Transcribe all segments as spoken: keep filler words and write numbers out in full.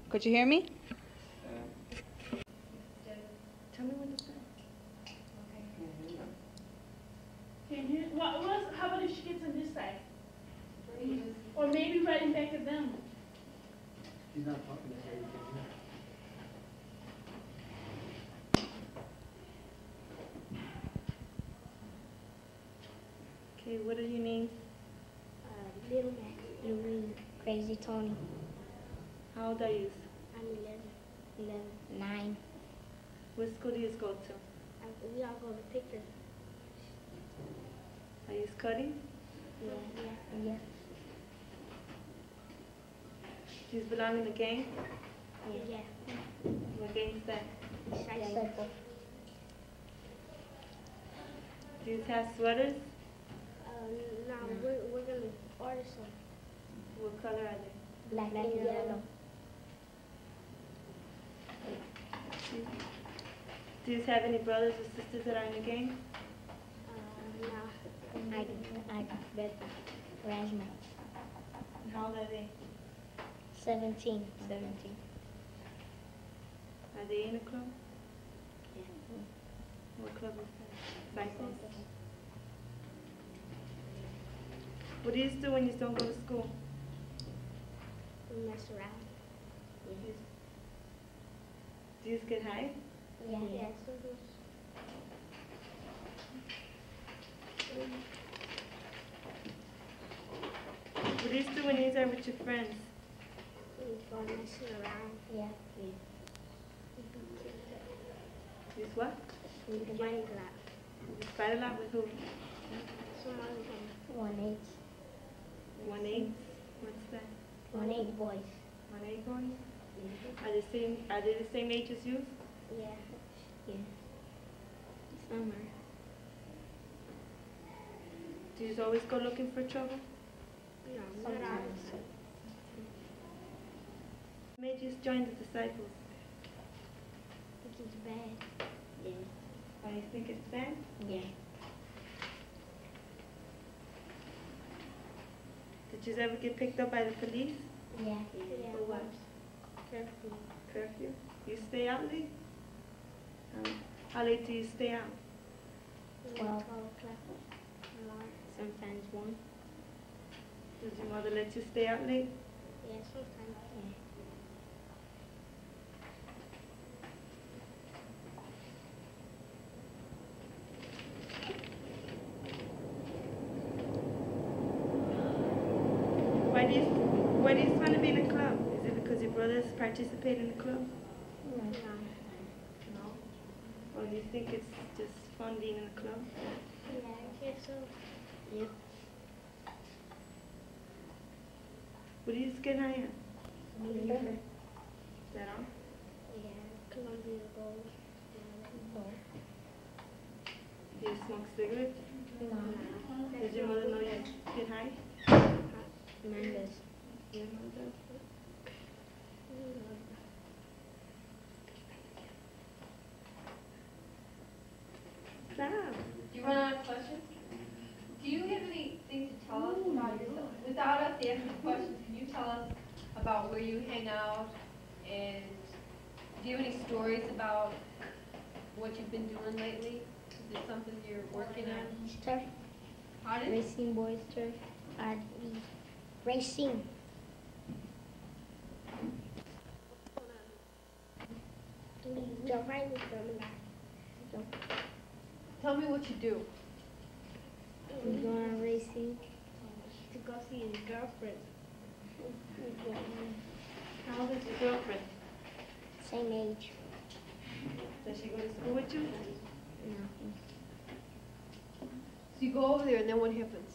Could you hear me? Tell me what to say. Okay. Can you, what, what, how about if she gets on this side? Or maybe right in back of them. She's not talking to her. Okay, what are your names? Uh, Little Mac, Lorene, Crazy Tony. How old are you? I'm eleven. eleven. Nine. What school do you go to? Uh, we all go to Picker. Are you studying? Yeah, yeah, yeah. Do you belong in the gang? Yeah. yeah. What gang is that? Disciples. Do you have sweaters? Uh, no, mm. we're, we're going to order some. What color are they? Black, Black and yellow. yellow. Do you have any brothers or sisters that are in the gang? Uh, no. I, I, Beth, Rajma. How old are they? Seventeen. Seventeen. Are they in a club? Yeah. What club is that? Cycles? What do you do when you don't go to school? We mess around. Yeah. Do you get high? Yeah. yeah. yeah. What do you do when you're with your friends? We go messing around. Yeah. yeah. Use what? We fight a lot. You fight a lot with who? Some other them. One eight. One eight? What's that? One eight boys. One eight boys? Mm-hmm. Are they same? Are they the same age as you? Yeah. Yeah. Some are. Do you always go looking for trouble? No, not always. What made you join the Disciples? I think it's bad. Yeah. Why you think it's bad? Yeah. Did you ever get picked up by the police? Yeah. yeah. For what? Curfew. Curfew? You stay out late? Um, how late do you stay out? Twelve. Twelve o'clock. Sometimes one. Does your mother let you stay out late? Yeah, sometimes. Yeah. Why do you Why do you want to be in a club? Is it because your brothers participate in the club? No. No. Or do you think it's just fun being in a club? Yeah, I guess so. Yep. What do you get high at? Liver. Is that all? Yeah, Columbia Gold. Gold. Do you smoke cigarettes? No. Does your mother know you get high? Mine does. Your mother does? Stop. Do you run out of questions? Do you have anything to tell us about yourself? Without us asking questions, can you tell us about where you hang out? And do you have any stories about what you've been doing lately? Is it something you're working on? Turf. Pardon? Racine Boys turf. Uh, Racine. Jump right with them. Jump. Tell me what you do. We go on racing to go see his girlfriend. How old is your girlfriend? Same age. Does she go to school with you? No. So you go over there, and then what happens?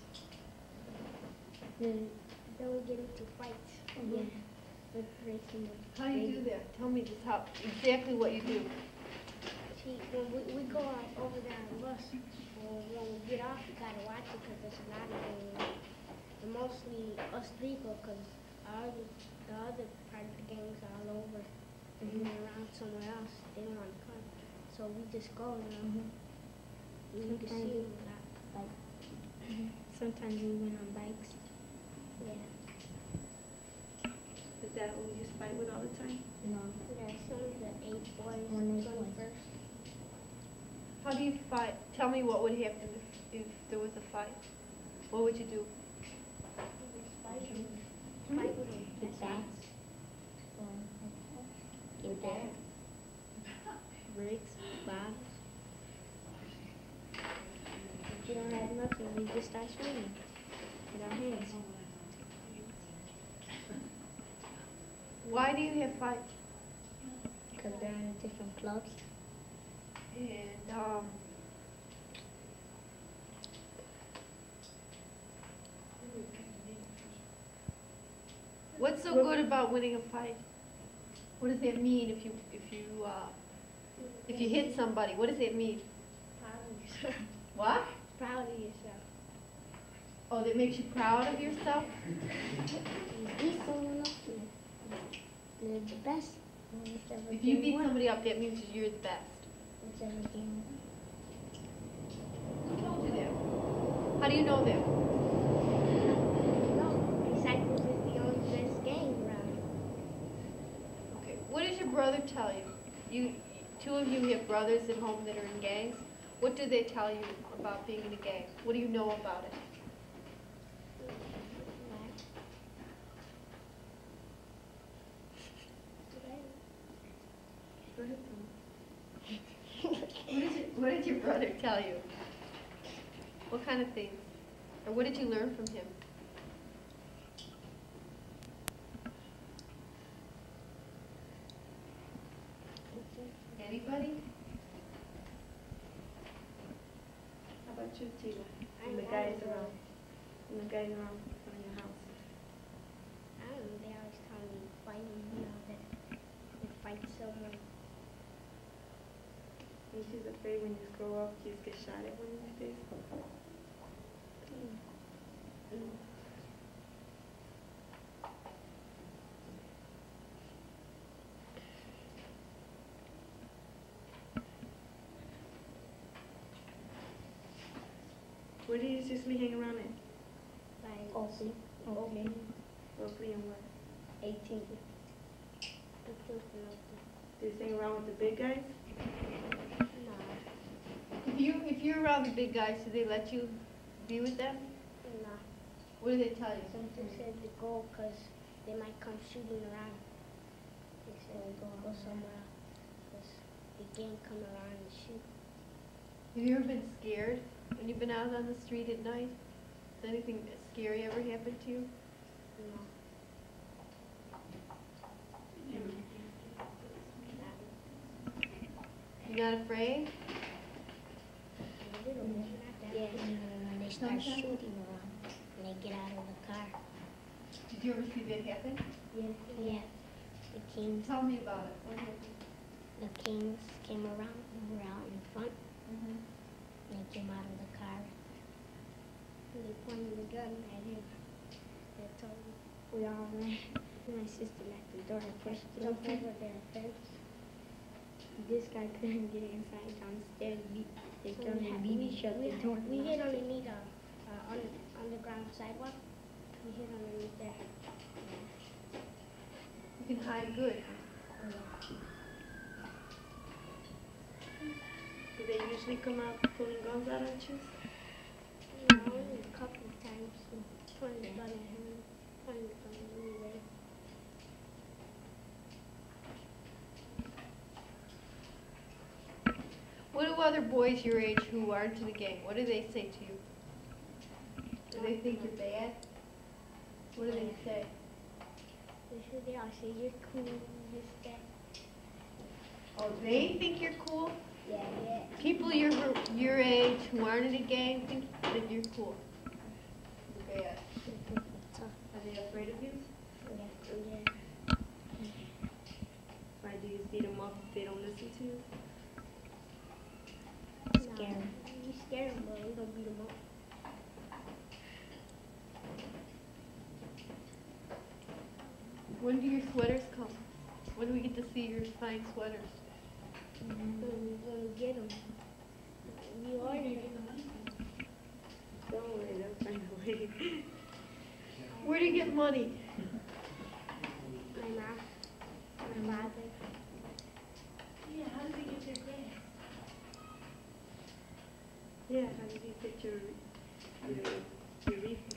Then, then we get into fights. Mm-hmm. Yeah. With racing. How do you do that? Tell me just how exactly what you do. See, when we, we go out over there on the bus, well, when we get off, we gotta watch it because there's a lot of them. And mostly us three go because other, the other part of the gang's all over and mm-hmm. around somewhere else. They don't want to come. So we just go and mm-hmm. we can see them a lot. Like, mm-hmm. Sometimes we went on bikes. Yeah. Is that we just fight with all the time? No. Yeah, some of the eight boys, twenty-first. How do you fight? Tell me what would happen if, if there was a fight. What would you do? Fight with them. Fight with them. With bats. Get that. Bricks, bombs. If you don't have nothing, we just start swinging with our hands. Why do you have fights? Because they're in different clubs. And, um, what's so good about winning a fight? What does that mean if you, if you, uh, if you hit somebody? What does that mean? Proud of yourself. What? Proud of yourself. Oh, that makes you proud of yourself? You beat someone else. You're the best. Whichever If you game beat won. somebody up, that means you're the best. Whichever game won. Who told you that? How do you know that? No, Disciples is the only best game around. Okay. What does your brother tell you? You, two of you have brothers at home that are in gangs. What do they tell you about being in a gang? What do you know about it? What did, you, what did your brother tell you? What kind of things? Or what did you learn from him? Anybody? How about you, Tina? And the guys around, and the guys around on your house. I don't know, they always call me fighting, you know, that they fight someone. And she's afraid when you grow up, you just get shot at one of these days. Where do you usually hang around at? Like, Oakley. Oakley. Oakley and what? eighteenth. eighteenth and Oakley. Do you hang around with the big guys? Nah, If you if you're around the big guys, do they let you be with them? nah. What do they tell you? Something said to go because they might come shooting around. They said go, go somewhere else because the gang come around and shoot. Have you ever been scared when you've been out on the street at night? Has anything scary ever happened to you? No. You're not afraid? A little bit. Yeah, when they start shooting around and they get out of the car. Did you ever see that happen? Yeah, yeah. The kings, Tell me about it. What happened? the kings came around and were out in front. Mm-hmm. And they came out of the car. And they pointed the gun at him. They told him, we all ran. My sister locked the door and pushed it up over their fence. This guy couldn't get inside downstairs. We, they So come we and had- beat we- each other. we- door. We hid underneath a, uh, under, underground sidewalk. We hid underneath there. You can hide good. Do they usually come out pulling guns out at you? No, only a couple of times. Pointed the gun at him. Pointed the gun at me. There. What do other boys your age who aren't in the gang, what do they say to you? Do they think you're bad? What do they say? They said they all say you're cool, this, that. Oh, they think you're cool? Yeah, yeah. People your your age who aren't in a gang think that you're cool. You're bad. They think you're tough. Are they afraid of you? Yeah, yeah. Why do you beat them up if they don't listen to you? Scare them. You scare them, but we don't beat them up. When do your sweaters come? When do we get to see your fine sweaters? When we when we get them. You order them. Don't worry, they'll find a way. Where do you get money? My Yeah, how did you get your, your, your reef